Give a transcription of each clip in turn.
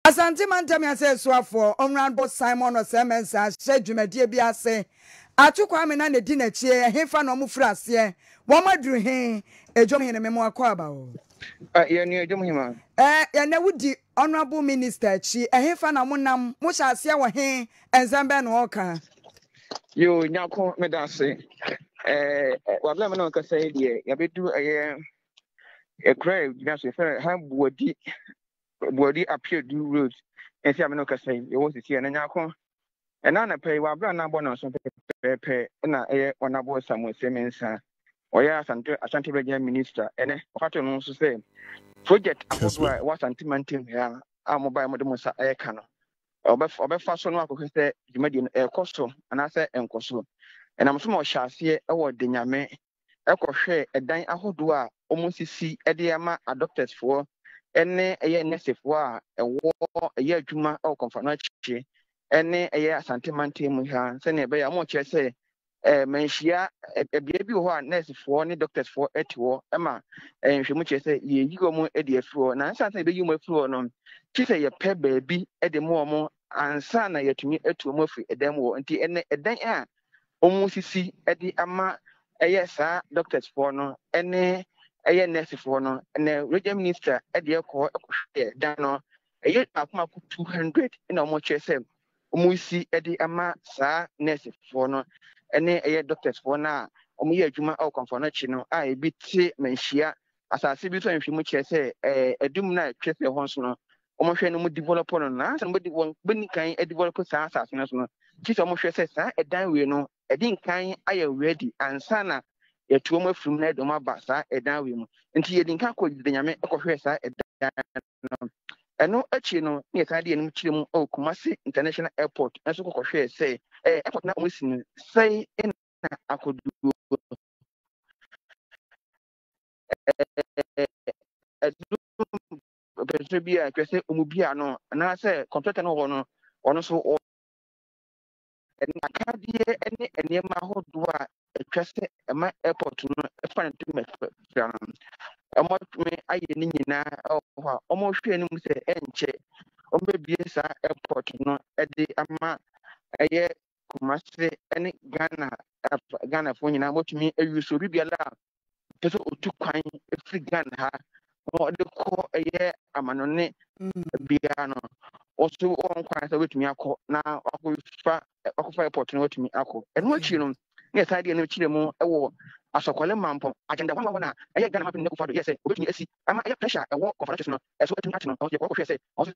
Asante Mantami ase suafo Honorable Simon Osei-Mensah shedwumadie bi ase atukwa me na ne di na chie hefa na omufra ase wo maduru he ejom he ne memo akwa o ye ni ejom hima ye na wudi Honorable Minister chi hefa na monam mo sha ase wo he enzambe na oka yo nyako medase wabla me no ka say die ya bedu e crave ginaso fe ha body appear do road and see me no ka say e wo sisi na nyako na na pay wabla na bo na so pepe na Honorable Simon Osei-Mensah oya Ashanti Regional Minister ene okato no so say project ahodo wa Ashanti mantem ya mobile modem sa ka no obefa so no akoko say dwumadi no ekoso anase enkoso enam so mo hyase wo de nyame ekohwe edan ahodo a omusisi ede ama doctors for ene nurse for a ewo adwuma o konfano achi ene Asante mantem ha se ne be ya mo kire say menhia bia bi ho a nurse for ne doctors for etiwo ema nhwemu kire say ye yigo mu ede afuro na nsa be yi mu afuro no kire ye pe baabi ede mo ansa na yetumi etu mu afi edam wo nti ene edan a omusisi ede ama sa doctors for no ene nurse for no ene regional minister ede ekohwe dan no akoma 200 na omo kire say omusi ede ama sa nurse for no ene doctors for na omo ye adwuma o konfano chi no a ebi ti menhia asase bi so nhwemu kire say edum na twese ho so no omo hwe no mu develop no na san bodi won bani kan develop sa asase no so no chi so omo hwe say sa edan we no edin kan aye ready ansa na yetuo mo afrum na edom aba sa edan we mu nti yedin kan ko de nyame ekohwe sa edan no eno achi no ne ka de enim kire mu o Kumasi International Airport enso kokohwe say airport na omo sin say na akodu person bi a kwese omubia no na say contractor no ono so akadie ene enema hodo a kwese ema airport no efa na tim fira omo me aye ni nyina ho omo hwe ni mu say enche omo bie sa airport no ede ama Kumasi ene Ghana fo nyina motumi ewuso bibiala pese otu kwan efri Ghana ha o de ko amanone bia no also on kwan say wetumi akọ na akọfa airport no wetumi akọ eno achi no ne side no chire mu ewo asokwale mampo agenda kwa na Ghana mapin ne kufado yes obetumi asi ama pressure ewo conference no eso etumi ati no o ye ko hwe say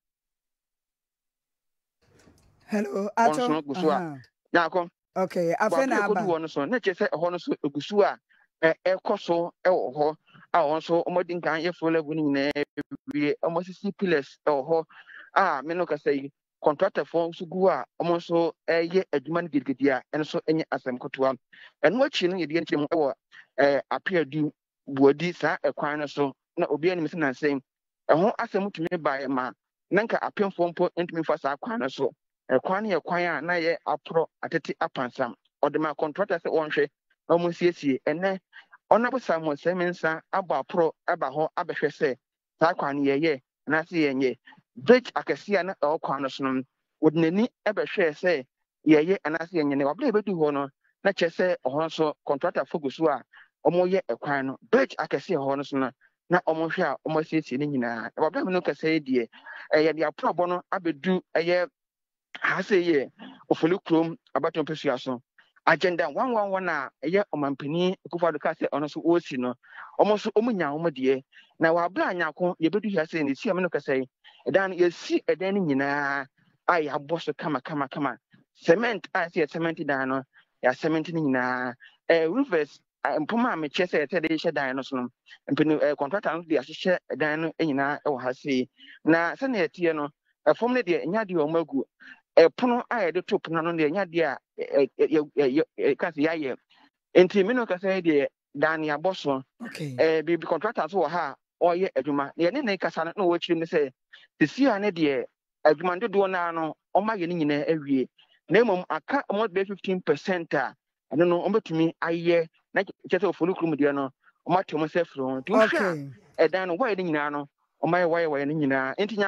hello ato nyako okay afena aba ko du so na che say ho no so egusu a ekoso ewo ho a won so omodin kan ye full level ni na wie omosisi pillars ewo ho me no ka say contractor for so gu a omo so ye adwuma no gidigidi a eno so enye asem kotoa eno achi no ye de nchim ewo appear du buodi sa ekwan no so na obi anim se na say eho asem tumi ba ma nanka apemfo mpo ntumi fa sa kwan no so ekwan ye kwan a na ye apro atete apansam odema contractor se wonhwe na omo siesie ene Honorable Simon Osei-Mensah aba apro aba ho abehwe se sa kwan ye na se yenye bridge akasia na kwan no so no wodnani ebehwe se ye anase yenye ne wabla ebedu ho no na chese ho so contractor focus a omo ye ekwan no bridge akasia ho no so no na omo hwe a omo siesie ni nyina wabla me no ka say die ye de apro bo no abedu ha say ye ofulu krom abaton pesua so agenda 111 na omampani Akufo-Addo ka say ono so osi no omo so omunya omo de na wabla anyako ye bedu hia say ne si ameno ka say edan ye si edan ni nyina ai aboso kama cement say cement dan no ya cement ni nyina roofers mpoma me che say tede hye dan no so no mpani contractor no de ahye dan no nyina e wo ha say na se na yetie no fom ne de nya de o magu pono a de to pono no de nya de a kasi yaye enti me no kasa de dan ya boso bi contractor so ha o ye adwuma ne ne kasa no wo chiri me say the sia ne de adwuma dodo na no o ma ye ne nyina awie na mom aka mo be 15% a eno no o betumi aye na kete ofolu krum de no o ma temo se fro tu hwa edan no wo ye ne nyina no o ma ye wo ye ne nyina enti nyako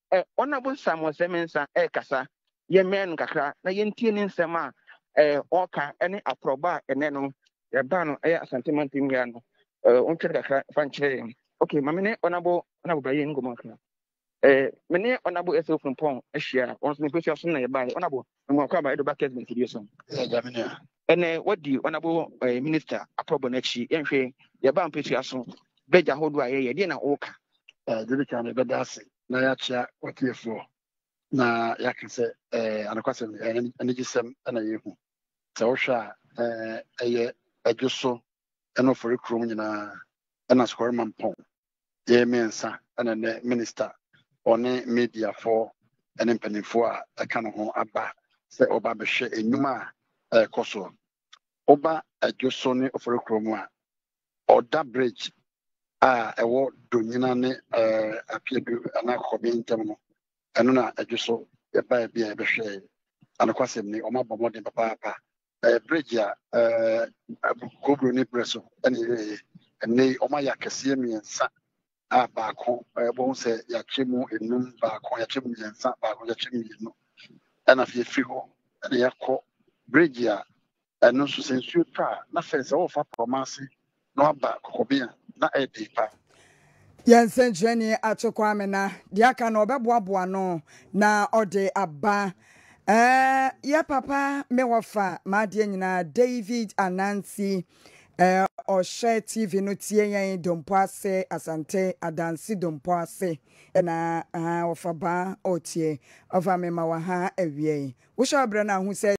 honorable Simon Osei-Mensah kasa ye men kakra na ye ntie ne nsɛm a ɔka ne aproba ene no ye ba no Ashanti mantim ya no ontwe kakra fa nkyerɛ okay mame ne honorable ba ye ngomo kakra me ne honorable SO from Pong ahyia on so pese so na ye ba honorable mo akwa ba edo ba Kessben TV so jamina ene wadi honorable minister aproba na chi ye nhwe ye ba mpese so beja hodo a ye na oka dede kan be dase na ya chia wakiefo na ya kese anakwase anigisem na yehu se wo hwa eye adwoso eno for krom nyina na square man pon ye mensa na ne minister one media for ene mpanimfo a aka no ho aba se oba behwe enuma a koso oba adwoso ne for krom a oda bridge ewo donyina ne apiedu ana kobi ntem no eno na adwoso ye ba bia behwe anakwasem ni o ma bomode papa bridge a gobro ni preso ene o ma yakese miensa baako bo se yakyemu enum baako yakyemu miensa baako yakyemu enu ana fi ho ene yakọ bridge a eno so sensu pa na fence o fa promase no aba kokobia na edipa Yansen Jenny Achokwamena, Diaka no Beboa no, na ode aba. Ya papa mewafa, Madiana David Anansi, Oshe TV no tie dompoase, Asante, Adansi dompoase, na ofaba otie, ova memawaha ewie. Usha brana who said,